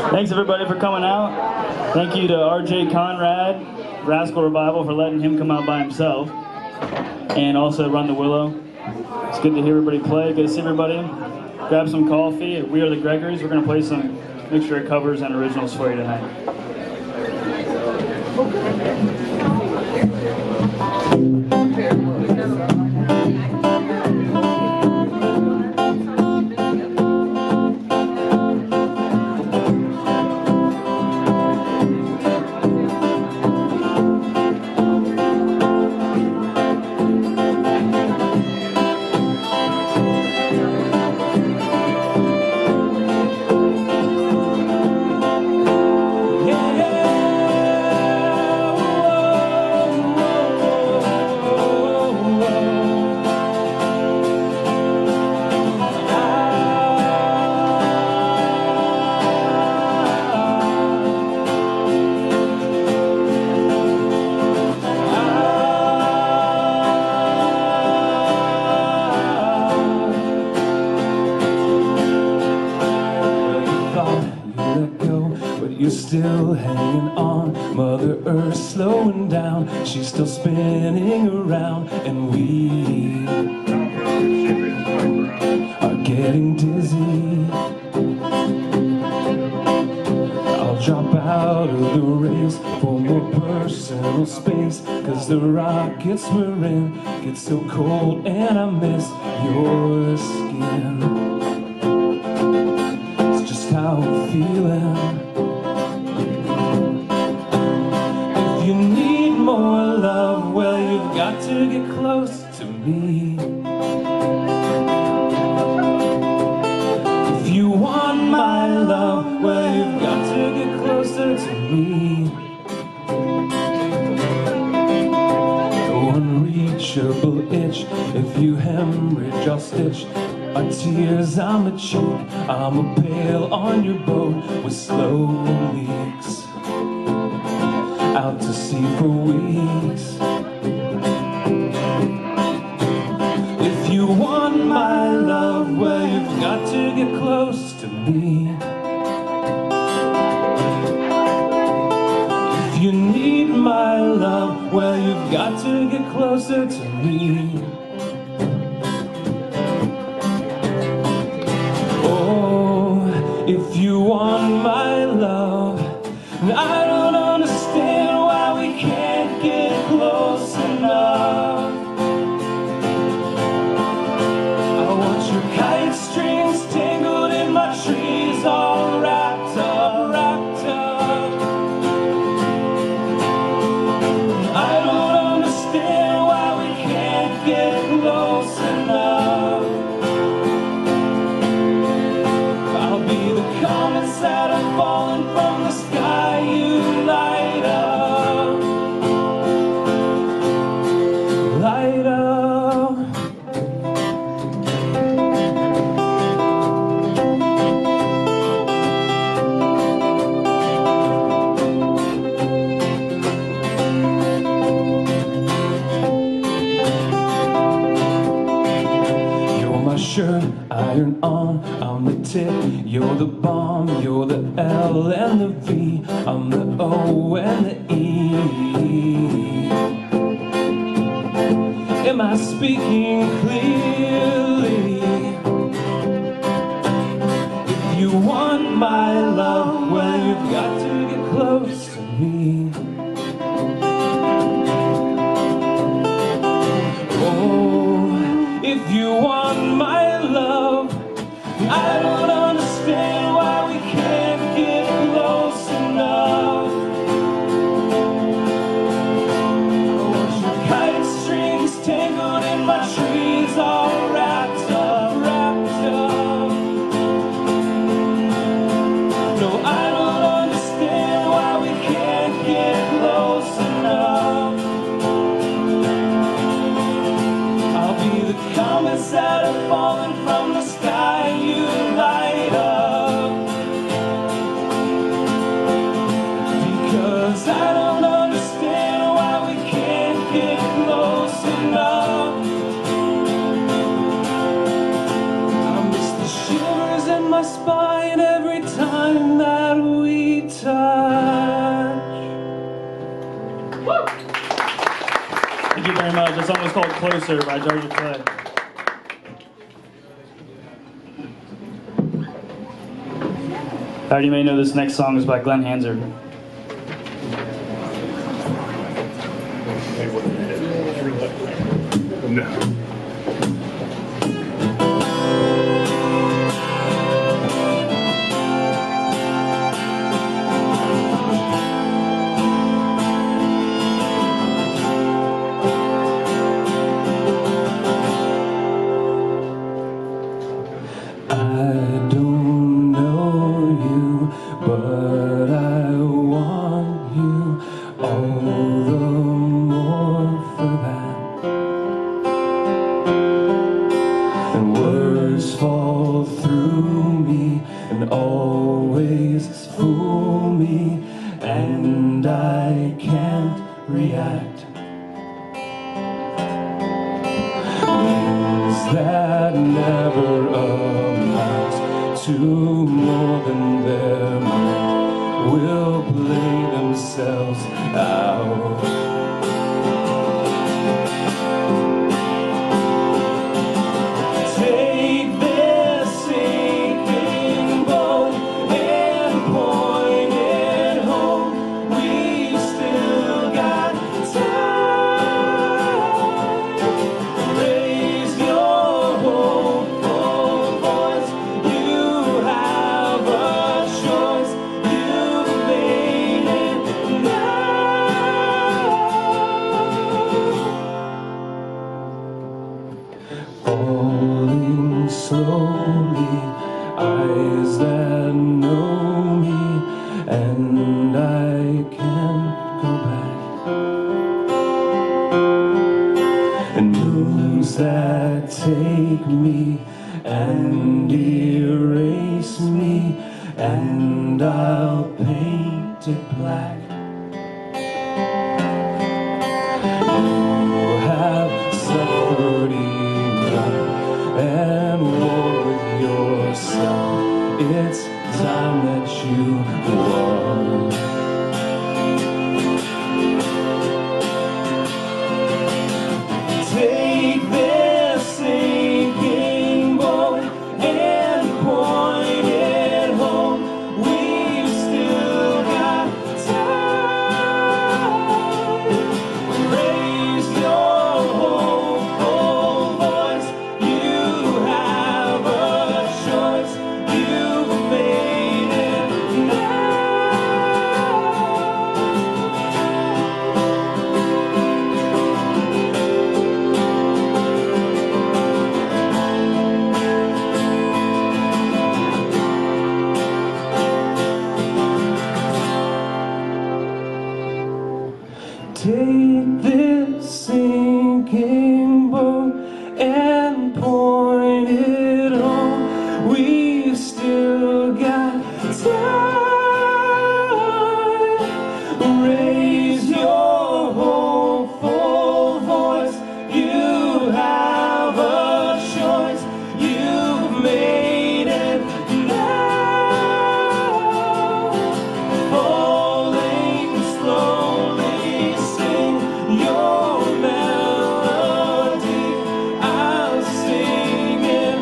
Thanks everybody for coming out. Thank you to RJ Conrad, Rascal Revival, for letting him come out by himself. And also Run the Willow. It's good to hear everybody play. Good to see everybody. Grab some coffee. We are the Gregorys. We're going to play some mixture of covers and originals for you tonight. You're still hanging on, Mother Earth's slowing down, she's still spinning around, and we are getting dizzy. I'll drop out of the race for more personal space, 'cause the rockets we're in get so cold and I miss your skin. It's just how I'm feeling. You need more love, well, you've got to get close to me. If you want my love, well, you've got to get closer to me. No unreachable itch, if you hemorrhage, I'll stitch our tears on the cheek. I'm a pail on your boat with slow leaks, out to sea for weeks. If you want my love, well, you've got to get close to me. If you need my love, well, you've got to get closer to me. Oh, if you want my love, I don't understand why we can't get close enough. I want your kite strings tangled in my trees, all wrapped up, wrapped up. I don't understand why we can't get close enough. I'll be the comets that are falling from the sky. You light up, light up. You're my shirt, iron on, I'm the tip, you're the bomb, you're the L and the V, I'm the O and the E. Am I speaking clearly? If you want my love, well, you've got to get close to me. Oh, if you want my love, I don't understand why we can't get close enough. I want your kite strings tangled in my trees, all wrapped up, wrapped up. No, I don't understand why we can't get close enough. I'll be the comets that are falling from the sky. You light up, because I don't understand why we can't get close enough. I miss the shivers in my spine every time that we is called Closer by Georgia Clay. Alright, you may know this next song is by Glenn Hansard. No. Fall through me and always fool me, and I can't react. Things that never amount to more than their might will play themselves out. Falling slowly, eyes that know me, and I can't go back. And moons that take me and erase me, and I'll paint it black. You have suffered and war with yourself. It's time that you won. Take this sinking boat and point it home. We've still got time. Raise your hopeful voice. You have a choice. You've made it now. Take this sinking boat and point it home. We still got time. Raise your hopeful voice. You have a choice. You've made it now. Falling slowly, sing your melody. I'll sing it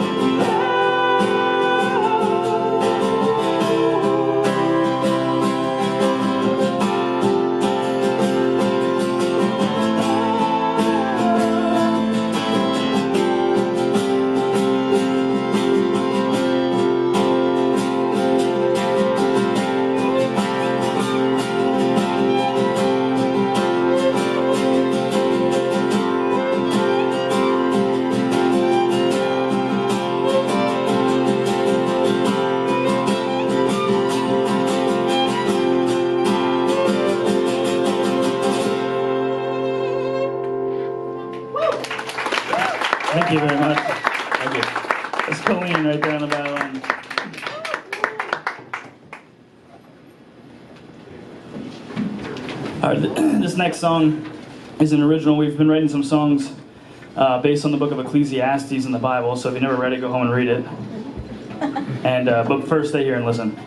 Thank you very much. Thank you. That's Colleen right there on the violin. All right, this next song is an original. We've been writing some songs based on the book of Ecclesiastes in the Bible, so if you never read it, go home and read it. And but first, stay here and listen.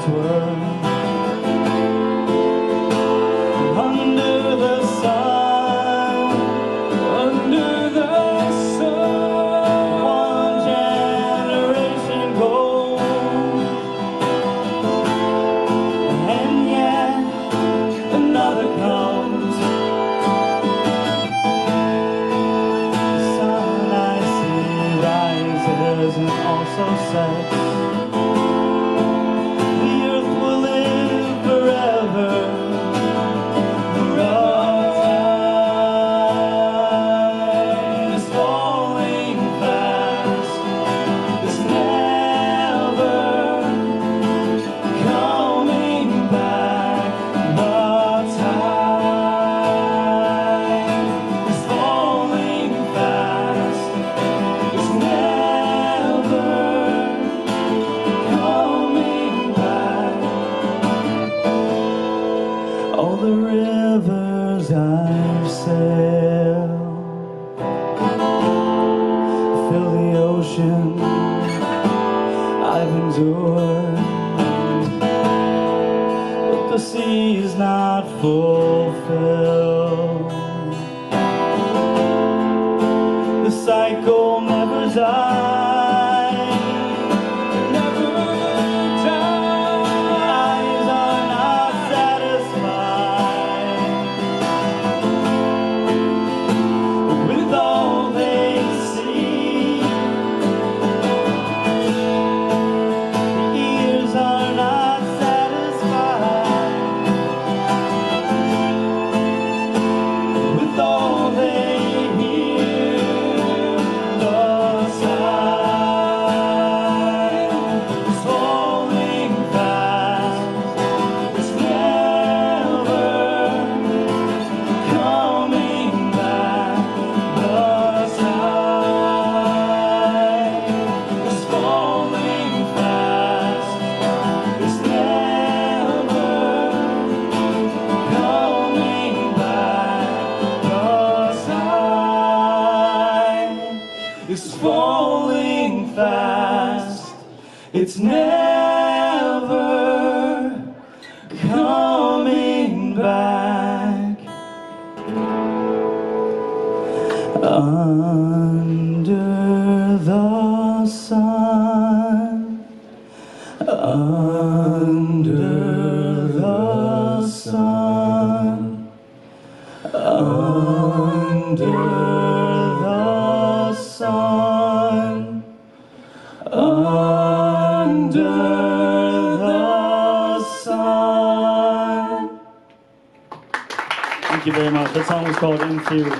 clouds were. Under the sun, one generation goes, and yet another comes. The sun I see rises and also sets. The earth will live forever. Time is falling fast. It's never coming back. The time is falling fast. It's never coming back. All the rivers I've sailed fill the ocean I've endured, but the sea is not fulfilled. The cycle never dies. Never dies. Eyes are not satisfied with all they see. Ears are not satisfied with all they hear. The time is falling fast. It's never coming back. The time is falling fast. It's never coming back. The time is falling fast. It's never coming back. Under the sun, under the sun, under the sun, under the sun. Thank you very much. That song was called In Theory.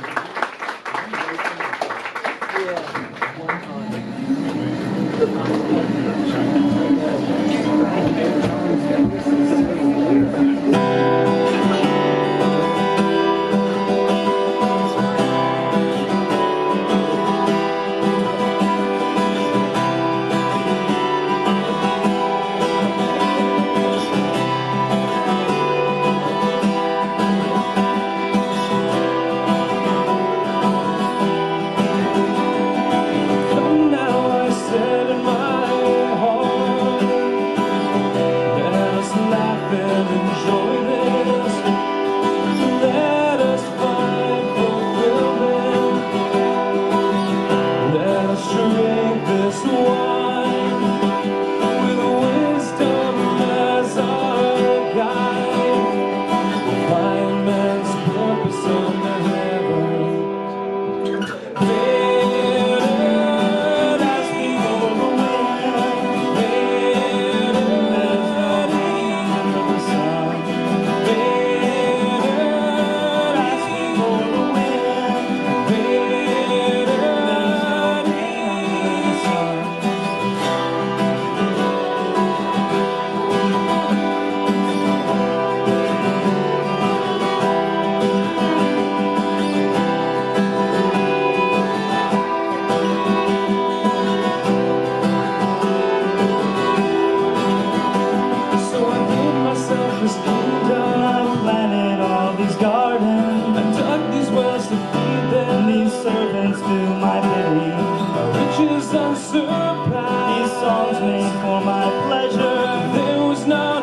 unsurpassed. These songs made for my pleasure. There was not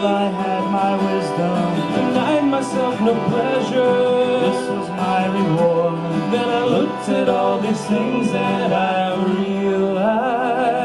Till I had my wisdom, denied myself no pleasure. this was my reward. Then I looked at all these things that I realized.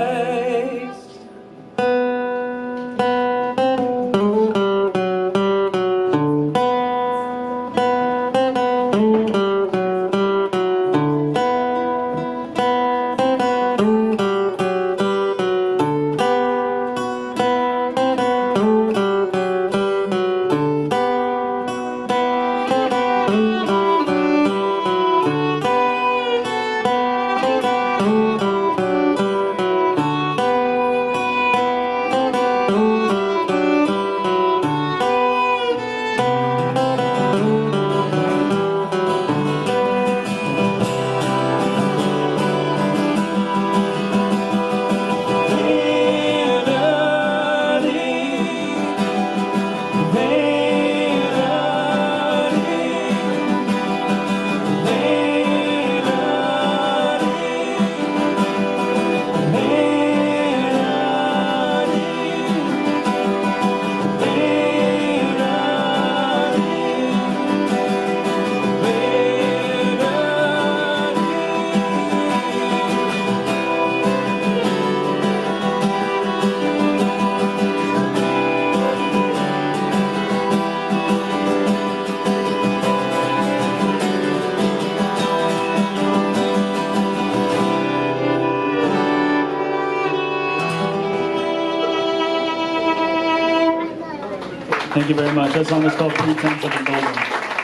Thank you very much. That song is called Pretense of Indulgence.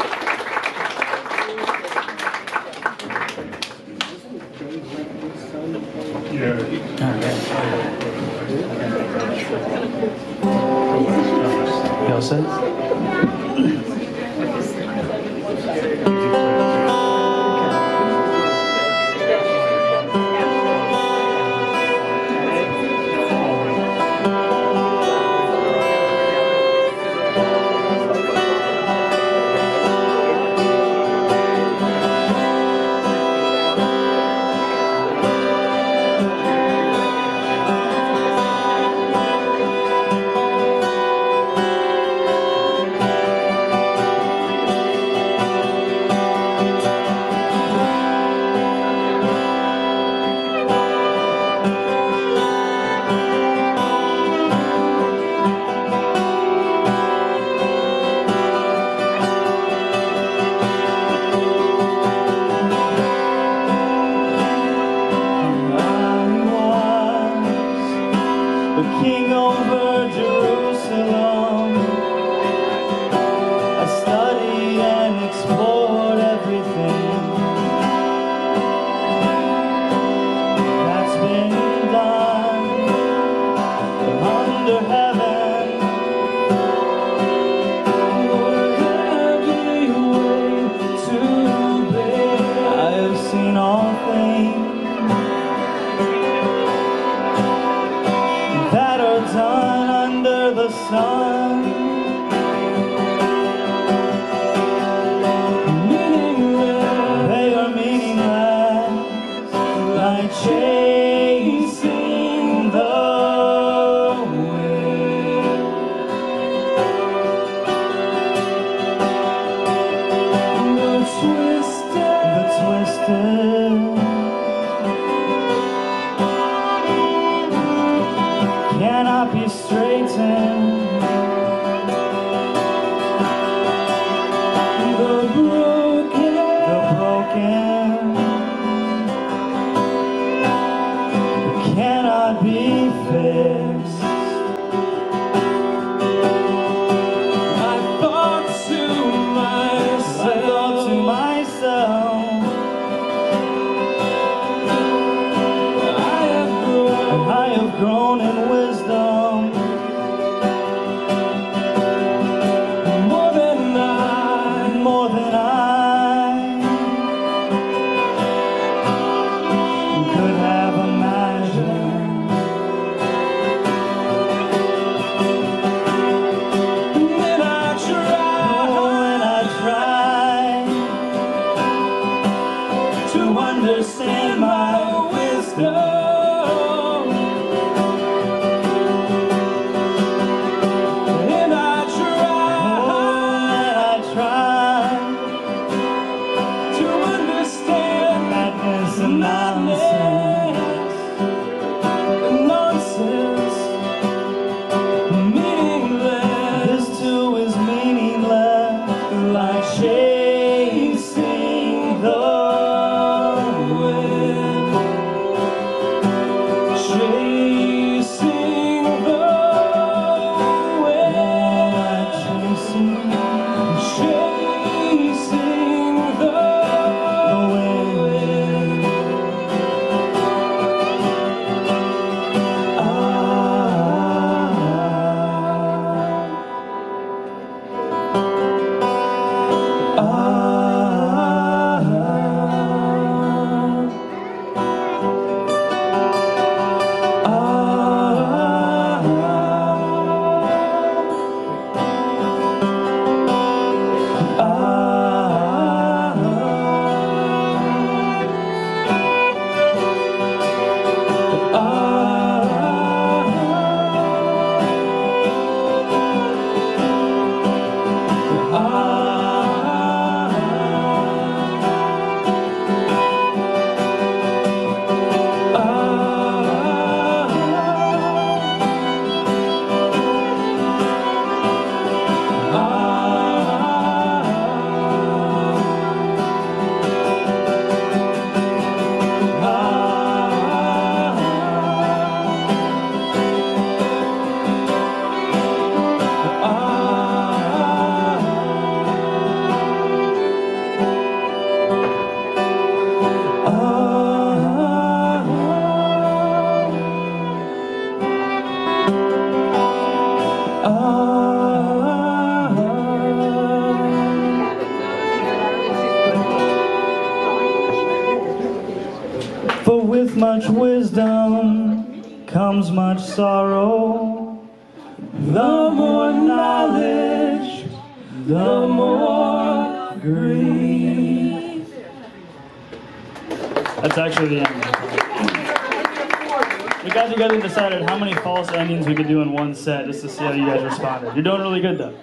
You all set? King over Jerusalem, I studied and explored everything that's been done under heaven. Every way to bear, I have seen all things that are done under the sun. meaningless, They are meaningless, like chasing the wind. The twisted cannot be straightened. The broken cannot be fixed. I thought to myself, I have grown in wisdom more than I could have imagined. then I tried to understand my wisdom. much wisdom comes much sorrow. The more knowledge, the more grief. That's actually the end. We got together and decided how many false endings we could do in one set just to see how you guys responded. You're doing really good though.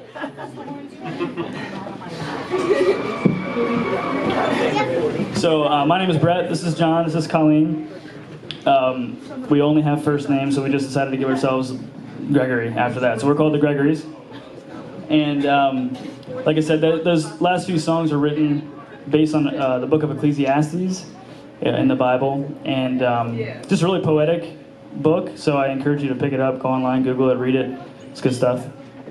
So my name is Brett, this is John, this is Colleen. We only have first names, so we just decided to give ourselves Gregory after that. So we're called the Gregorys. And like I said, those last few songs are written based on the book of Ecclesiastes in the Bible. And just a really poetic book, so I encourage you to pick it up, go online, Google it, read it. It's good stuff.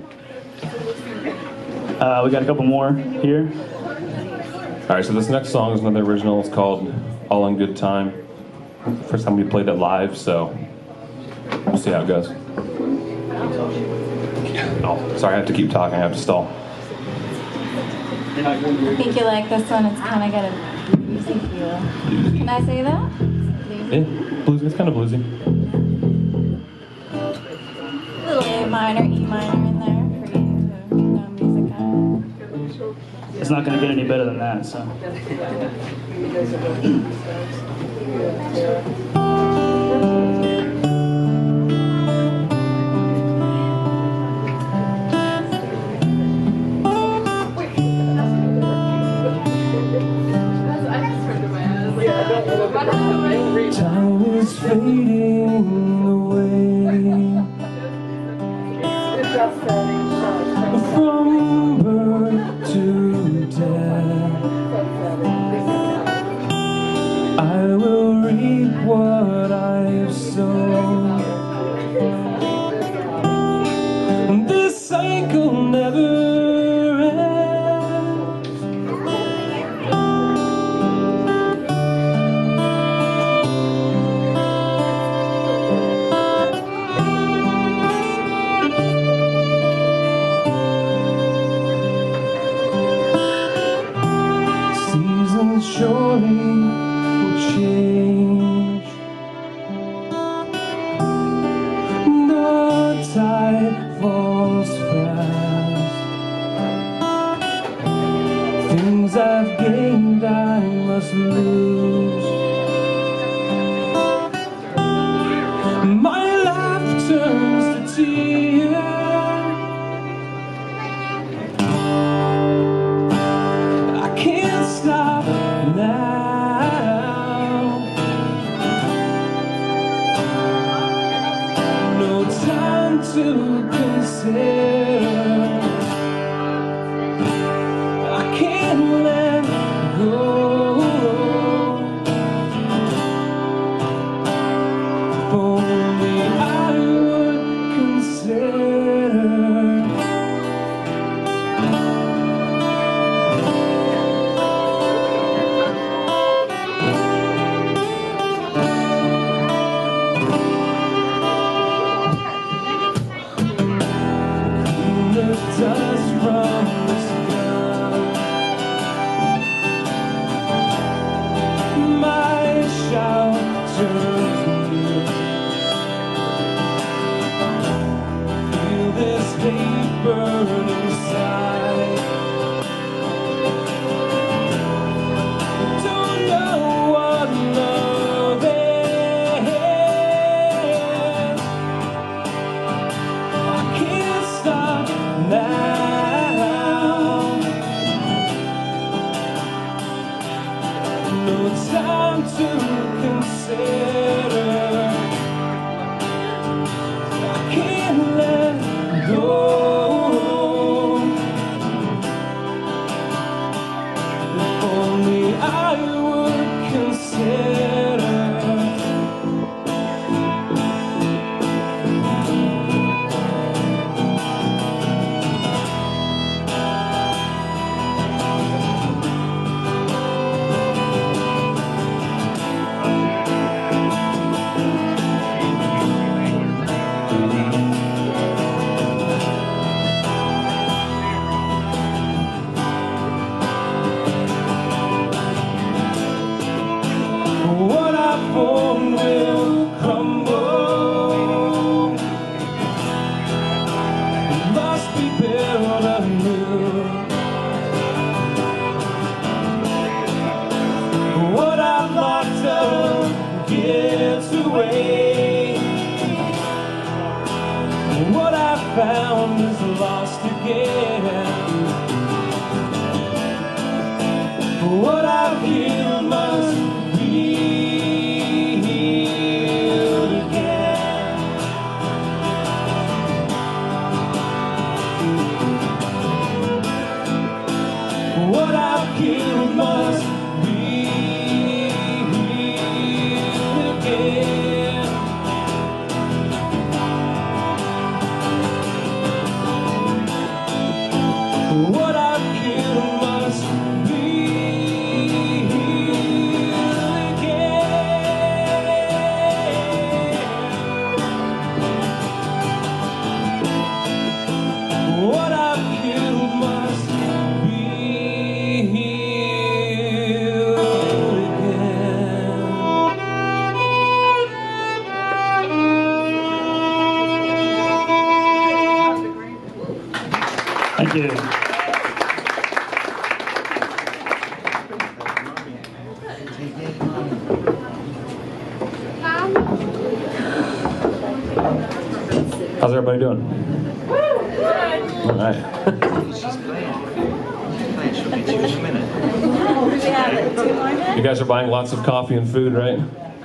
We got a couple more here. All right, so this next song is another original. It's called All in Good Time. First time we played it live, so we'll see how it goes. Oh, sorry, I have to keep talking. I have to stall. I think you like this one. It's kind of got a bluesy feel. Bluesy. Can I say that? Bluesy. Yeah, bluesy. It's kind of bluesy. A little A minor, E minor in there for you who know music. It's not going to get any better than that, so. Time is fading away from birth to death. I will reap what I have sown. This cycle never surely will change. The tide falls fast. Things I've gained I must lose. My life turns to tears. I can't stop now. No time to consider. I can't let go. If only I would consider. Thank you. How's everybody doing? All right. Do we have 2 more minutes? You guys are buying lots of coffee and food, right?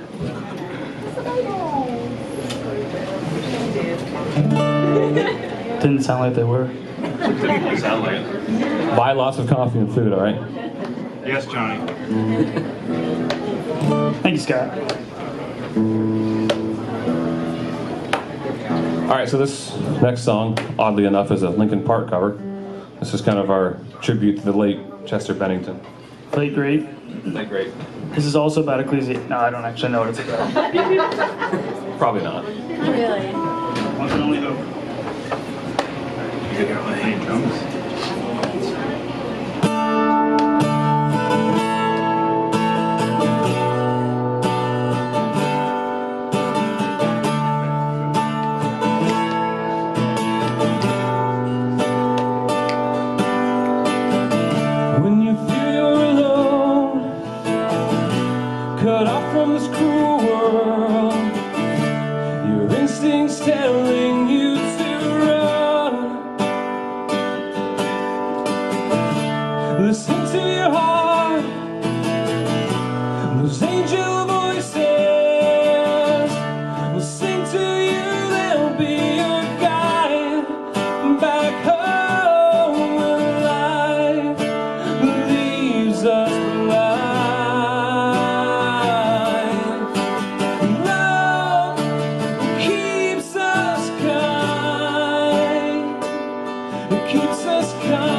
Didn't sound like they were. Didn't sound like it. Buy lots of coffee and food, all right? Yes, Johnny. Thank you, Scott. All right, so this next song, oddly enough, is a Linkin Park cover. This is kind of our tribute to the late Chester Bennington. Played great. Not great. This is also about Ecclesiastes. No, I don't actually know what it's about. Probably not. Really? One can only hope. You got my hand drums. When you feel you're alone, cut off from this cruel world, your instincts telling you to run. Listen to your heart, those angel voices will sing to you, they'll be your guide back home when life leaves us blind. Love keeps us kind, it keeps us kind.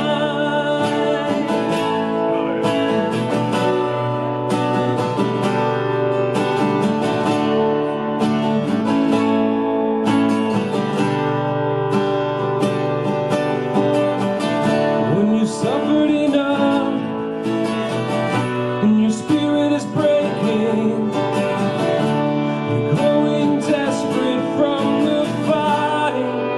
When you suffered enough and your spirit is breaking, you're growing desperate from the fight.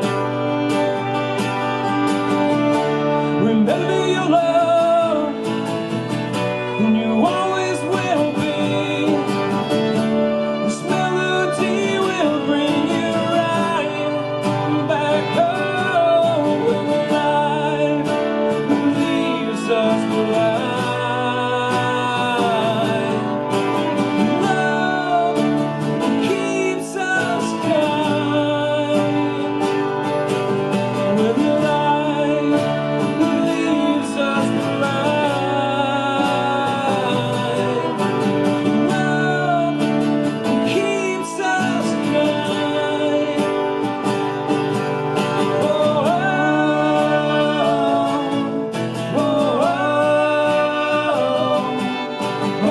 Remember your love, and you always will be. This melody will bring you right back home when life leaves us blind. Love keeps us kind when life leaves us blind. Love keeps us kind. Oh, oh, oh,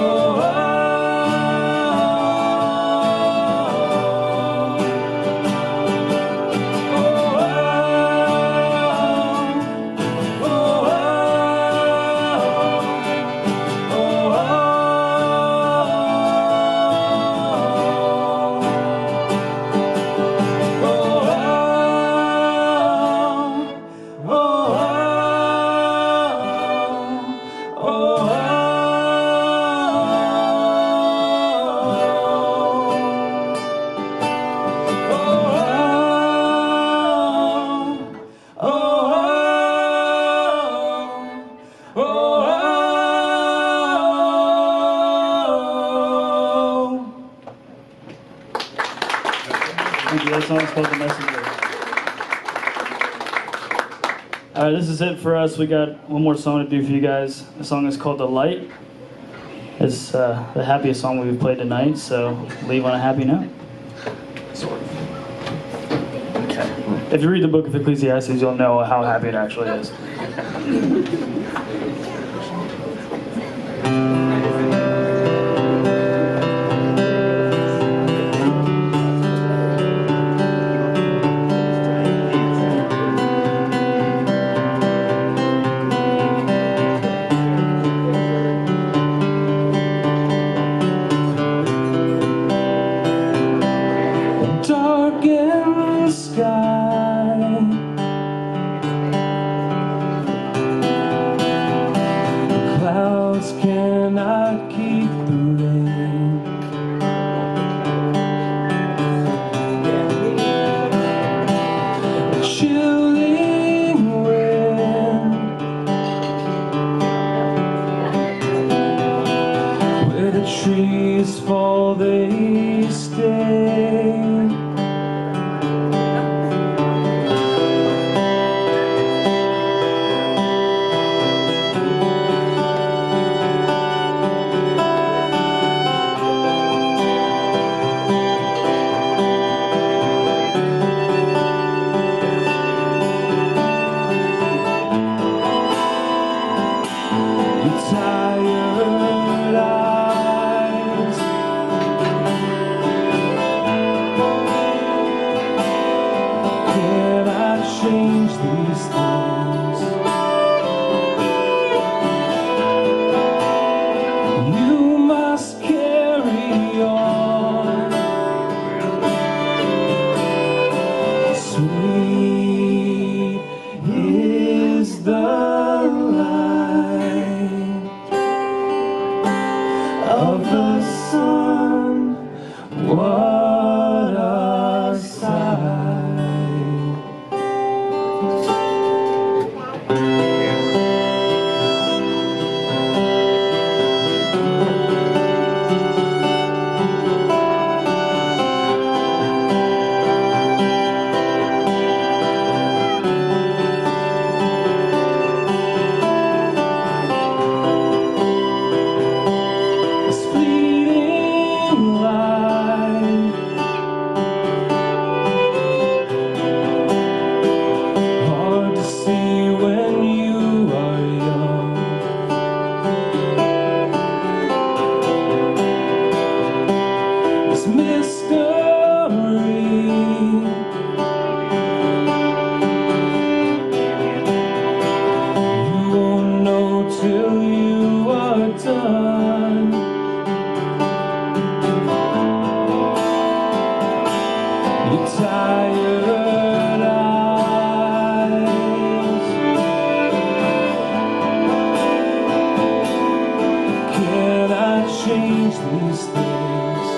Thank you. That song's called The Messenger. All right, this is it for us. We got one more song to do for you guys. The song is called The Light. It's the happiest song we've played tonight, so leave on a happy note. Okay. If you read the book of Ecclesiastes, you'll know how happy it actually is. darkened sky, Till you are done. Your tired eyes cannot change these things.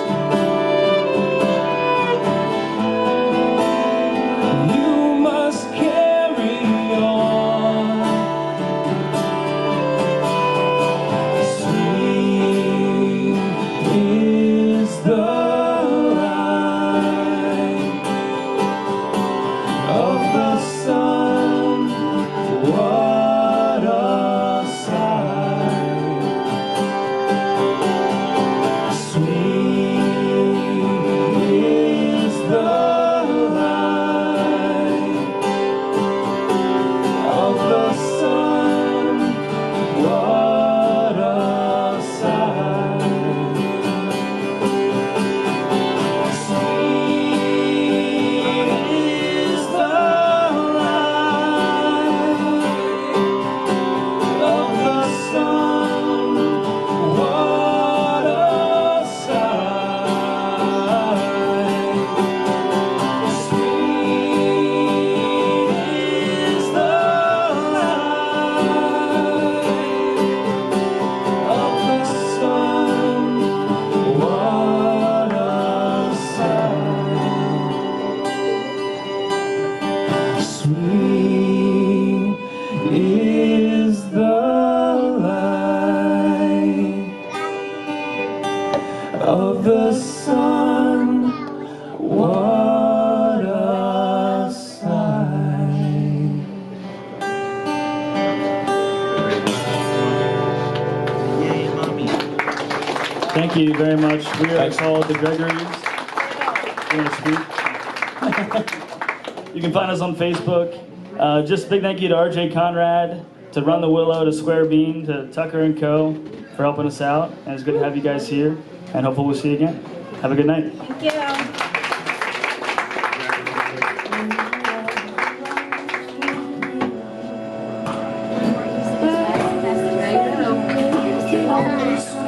You must carry on. Is the light of the sun. What a sight. Sweet is the light of the sun. What a sight. Sweet is the light of the sun. What a sight. Thank you very much. We are called the Gregorys. You want to speak? You can find us on Facebook. Just a big thank you to RJ Conrad, to Run the Willow, to Square Bean, to Tucker & Co. for helping us out. And it's good to have you guys here. And hopefully we'll see you again. Have a good night. Thank you. Sweet